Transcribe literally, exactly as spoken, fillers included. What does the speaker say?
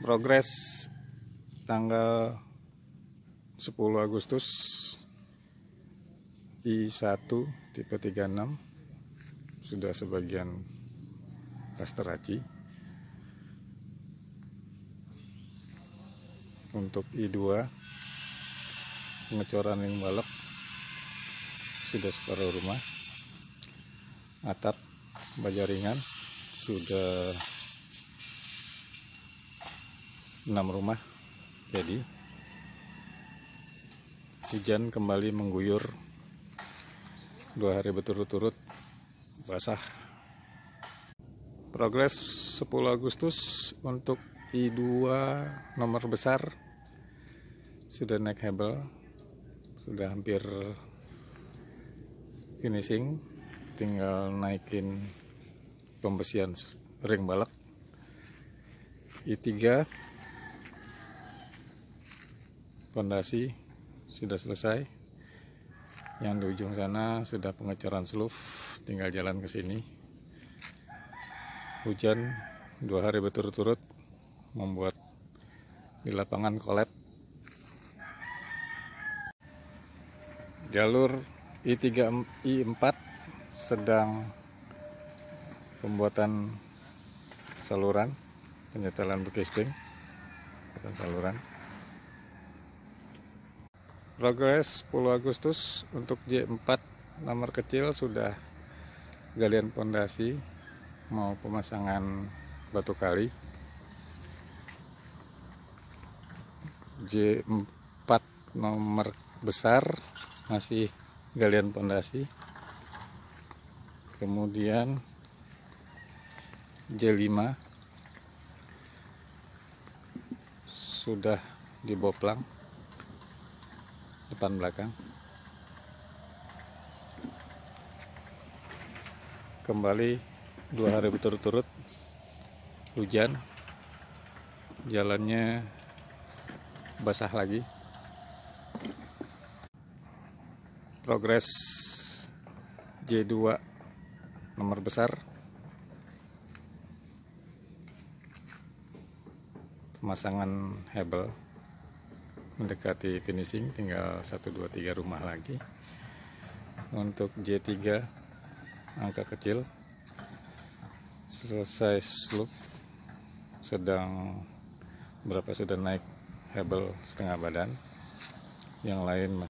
Progres tanggal sepuluh Agustus I satu tipe tiga puluh enam sudah sebagian pasteraci. Untuk I dua pengecoran ring balok sudah separuh rumah. Atap baja ringan sudah enam rumah. Jadi hujan kembali mengguyur dua hari berturut-turut basah. Progres sepuluh Agustus untuk I dua nomor besar sudah naik hebel, sudah hampir finishing, tinggal naikin pembesian ring balok. I tiga pondasi sudah selesai, yang di ujung sana sudah pengecoran seluf, tinggal jalan ke sini. Hujan dua hari berturut-turut membuat di lapangan kolap. Jalur I tiga I empat sedang pembuatan saluran, penyetelan bekisting saluran. Progres sepuluh Agustus untuk J empat nomor kecil sudah galian pondasi mau pemasangan batu kali. J empat nomor besar masih galian pondasi. Kemudian J lima sudah diboplang depan belakang. Kembali dua hari berturut-turut hujan, jalannya basah lagi. Progres J dua nomor besar pemasangan hebel mendekati finishing, tinggal satu dua tiga rumah lagi. Untuk J tiga angka kecil selesai seluf, sedang berapa sudah naik hebel setengah badan, yang lain